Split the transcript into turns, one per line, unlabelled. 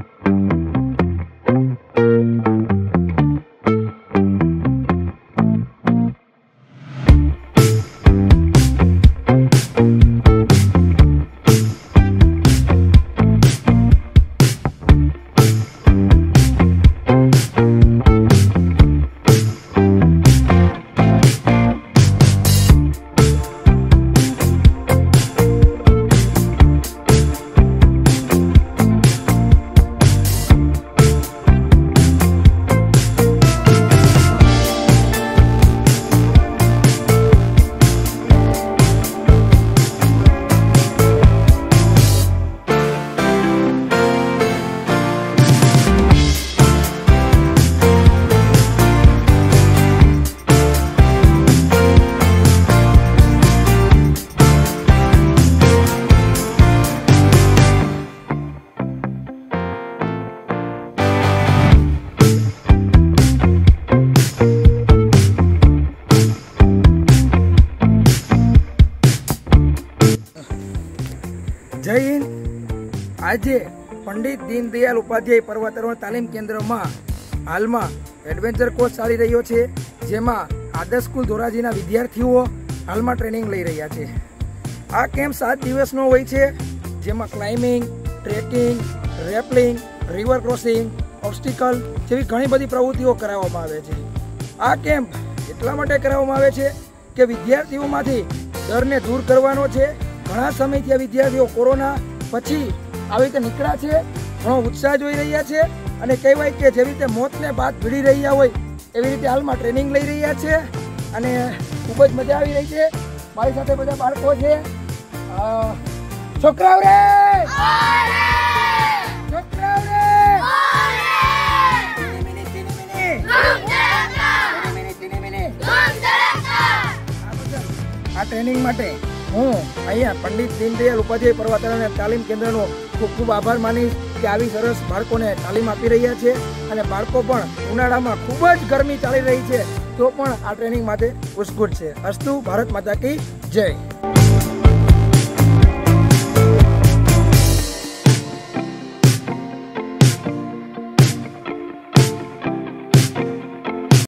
જય હિન્દ। આજે પંડિત દીનદયાળ ઉપાધ્યાય પર્વતારોહણ તાલીમ કેન્દ્રમાં હાલમાં એડવેન્ચર કોર્સ ચાલી રહ્યો છે, જેમાં આદર્શ સ્કૂલ ધોરાજીના વિદ્યાર્થીઓ હાલમાં ટ્રેનિંગ લઈ રહ્યા છે। આ કેમ્પ 7 દિવસનો હોય છે, જેમાં climbing, trekking, rappelling, river crossing, obstacle જેવી ઘણી બધી પ્રવૃત્તિઓ કરાવવામાં આવે છે। આ કેમ્પ એટલા માટે કરાવવામાં આવે છે કે વિદ્યાર્થીઓમાંથી ડરને દૂર કરવાનો છે। ઘણા સમયથી આ વિદ્યાર્થીઓ કોરોના પછી આવી રીતે નીકળ્યા છે, ઘણો ઉત્સાહ જોઈ રહ્યા છે અને કહેવાય કે જેવી રીતે મોતને બાદ ભીડી રહ્યા હોય એવી રીતે હાલમાં ટ્રેનિંગ લઈ રહ્યા છે અને ખૂબ જ મજા આવી રહી છે। મારી સાથે બધા બાળકો છે। છોકરાઓ રે છોકરાઓ રે આ ટ્રેનિંગ માટે હું અહીંયા પંડિત દીનદયાળ ઉપાધ્યાય પર્વતારોહણ તાલીમ કેન્દ્રનો ખૂબ ખૂબ આભાર માનીશ કે આવી સરસ બાળકોને તાલીમ આપી રહ્યા છે અને બાળકો પણ ઉનાળામાં ખૂબ જ ગરમી ચાલી રહી છે તો પણ આ ટ્રેનિંગ માટે ઉત્સુક છે। અસ્તુ ભારત માતા કી જય।